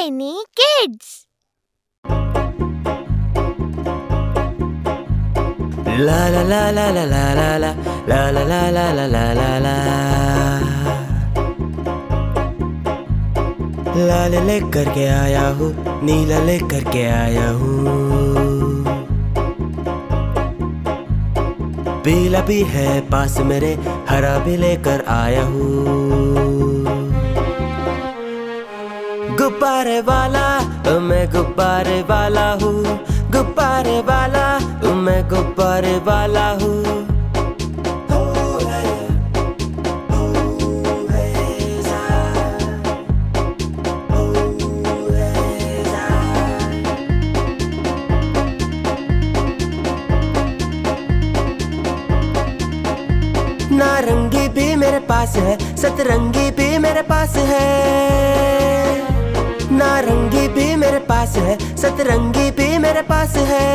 Tiny Kids. La la la la la la la la la la la la la la la la लाल लेकर के आया हूँ, नीला लेकर के आया हूँ, पीला भी है पास मेरे, हरा भी लेकर आया हूँ। गुब्बारे वाला मैं गुब्बारे वाला हूँ, गुब्बारे वाला मैं गुब्बारे वाला हूँ। नारंगी भी मेरे पास है, सतरंगी भी मेरे पास है, नारंगी भी मेरे पास है, सतरंगी भी मेरे पास है,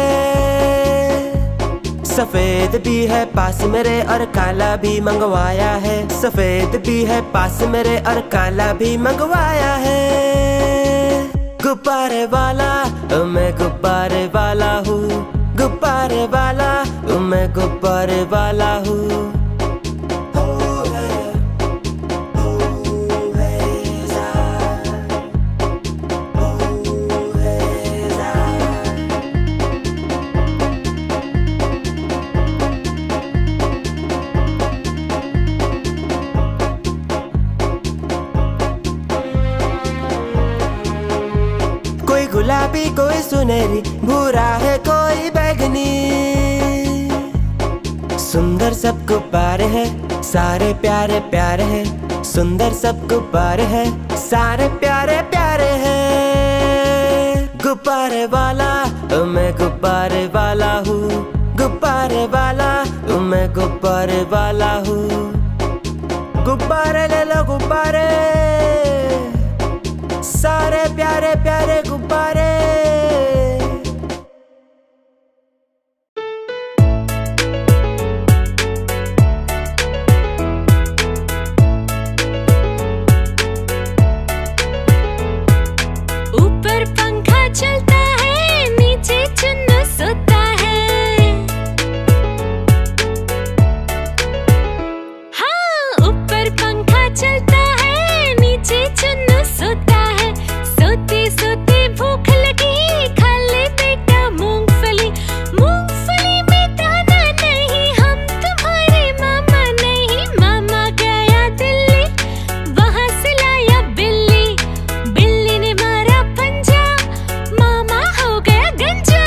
सफेद भी है पास मेरे और काला भी मंगवाया है, सफेद भी है पास मेरे और काला भी मंगवाया है। गुब्बारे वाला मैं गुब्बारे वाला हूँ, गुब्बारे वाला मैं गुब्बारे वाला हूँ। गुलाबी कोई सुनहरी, भूरा है कोई बैगनी, सुंदर सब गुब्बारे हैं, सारे प्यारे प्यारे हैं, सुंदर सब गुब्बारे हैं, सारे प्यारे प्यारे हैं। गुब्बारे वाला मैं गुब्बारे वाला हूँ, गुब्बारे वाला मैं गुब्बारे वाला हूँ। गुब्बारे ले लो गुब्बारे, सारे प्यारे प्यारे गुब्बारे। ऊपर पंखा चलता है, नीचे चुन्नू सोता है। हाँ, ऊपर पंखा चलता है, नीचे चुन्नू सोता है। सोते सोते भूख लगी, खा ले बेटा मूंगफली। मूंगफली में दाना नहीं, हम तुम्हारे मामा नहीं। मामा गया दिल्ली, वहाँ से लाया बिल्ली। बिल्ली ने मारा पंजा, मामा हो गया गंजा।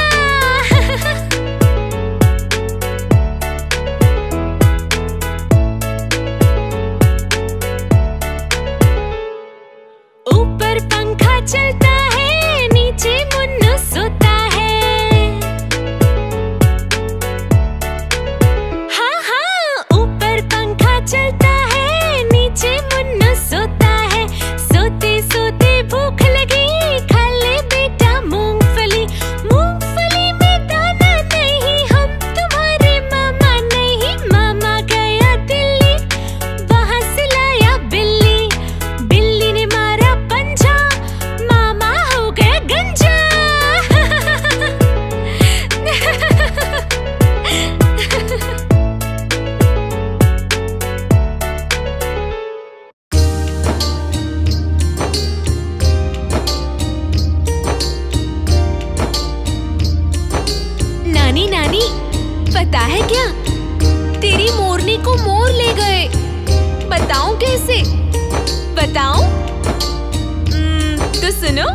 ऊपर पंखा चलता है, नीचे मुन्नू सोता है। हाँ हाँ, ऊपर पंखा चलता है, नीचे मुन्नू सोता है। सोते सोते भूख लगी, खा ले बेटा मूंगफली। मूंगफली में दाना नहीं, हम तुम्हारे मामा नहीं। मामा गया दिल्ली, वहाँ से लाया बिल्ली। बिल्ली ने मारा पंजा, मामा हो गया गंजा। नानी नानी, पता है क्या, तेरी मोरनी को मोर ले गए। बताऊं कैसे? बताऊं? तो सुनो।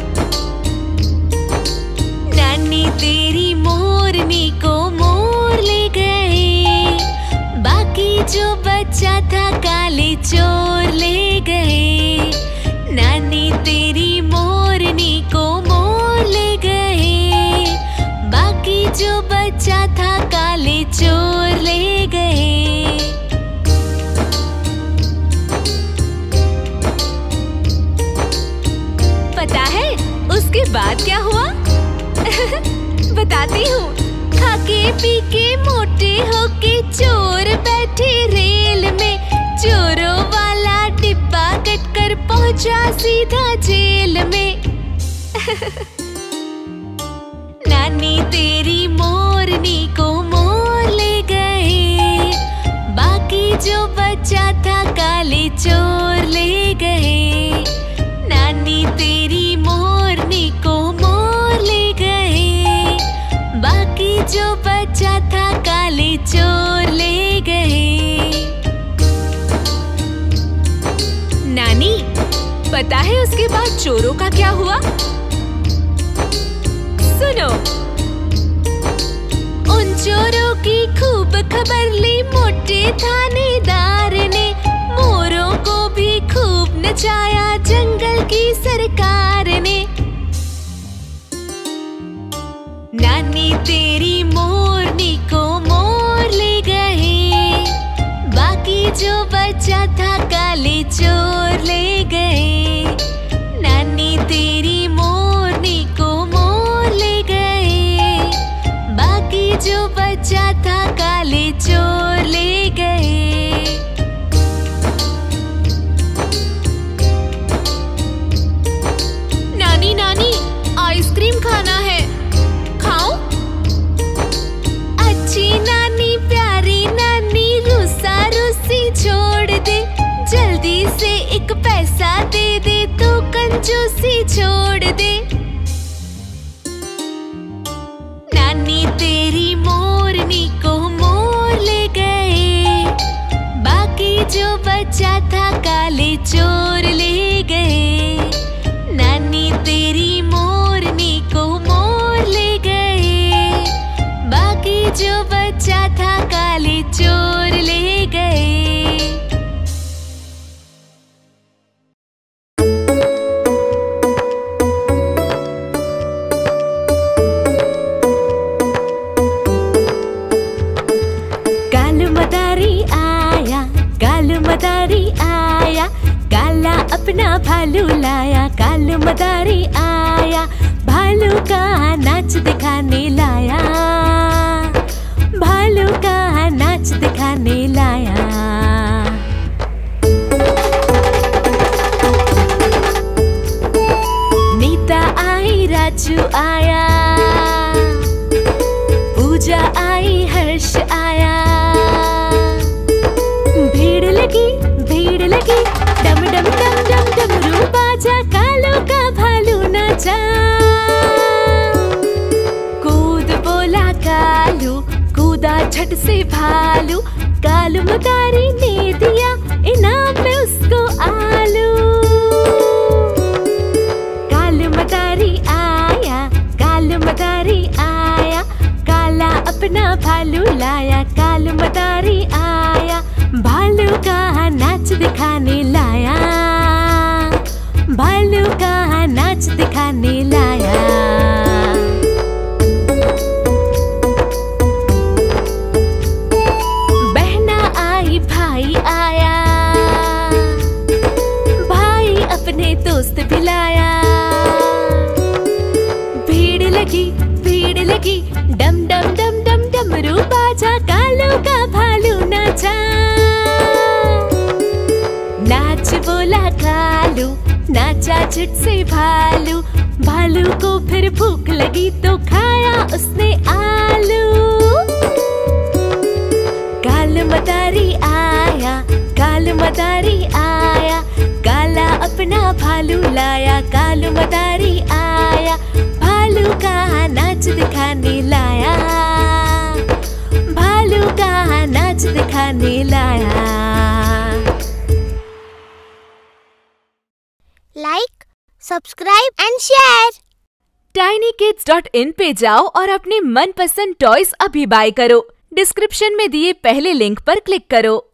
नानी तेरी मोरनी को मोर ले गए, बाकी जो बच्चा था काले चोर ले गए। नानी तेरी मोरनी को मोर ले गए, बाकी जो बच्चा था काले चोर ले गए। पता है उसके बाद क्या हुआ? बताती हूँ। खाके पी के मोटे होके चोर बैठे रेल में। चोरों वाला डिब्बा कटकर पहुँचा सीधा जेल में। नानी तेरी मोरनी को मोर ले गए, बाकी जो बचा था काले चोर ले गए। नानी तेरी मोरनी को मोर ले गए, बाकी जो बचा था काले चोर ले गए। नानी, पता है उसके बाद चोरों का क्या हुआ? सुनो। उन चोरों की खूब खबर ली मोटे थानेदार ने, मोरों को भी खूब नचाया जंगल की सरकार ने। नानी तेरी मोरनी को मोर ले गए, बाकी जो बचा था काले चोर ले गए। नानी तेरी मोरनी को मोर ले गए, बाकी जो बचा था काले चोर ले गए। नानी नानी, आइसक्रीम खाना है, खाओ? अच्छी नानी, प्यारी नानी, रूसा रूसी छोड़ दे, जल्दी से एक पैसा दे दे तो कंजूसी छोड़ दे। नानी तेरी मोरनी को मोर ले गए, बाकी जो बचा था काले चोर ले गए। नानी तेरी मोरनी को मोर ले गए, बाकी जो बचा था काले चोर ले गए। मदारी आया, काला अपना भालू लाया। कालू मदारी आया, भालू का नाच दिखाने लाया। भालू का नाच दिखाने लाया। नीता आई, राजू आया, पूजा आई, हर्ष आया। भीड़ लगी, डम डम डम डम डमरू बाजा, कालू का भालू नाचा। कूद बोला कालू, कूदा झट से भालू। कालू मदारी ने दिया इनाम में उसको आलू। कालू मदारी आया, कालू मदारी आया, काला अपना भालू लाया। कालू मदारी आया, भालू का नाच दिखाने लाया। भालू का नाच दिखाने लाया। बहना आई, भाई आया, भाई अपने दोस्त भी लाया। भीड़ लगी, डम डम डम डम डमरू बाजा, कालू का भालू नाचा। नाच बोला कालू, नाचा झट से भालू। भालू को फिर भूख लगी तो खाया उसने आलू। कालू मदारी आया, कालू मदारी आया, काला अपना भालू लाया। कालू मदारी आया, भालू का नाच दिखाने लाया। भालू का नाच दिखाने लाया। Like, subscribe and share. tinykids.in पे जाओ और अपने मनपसंद टॉयज अभी बाय करो। डिस्क्रिप्शन में दिए पहले लिंक पर क्लिक करो।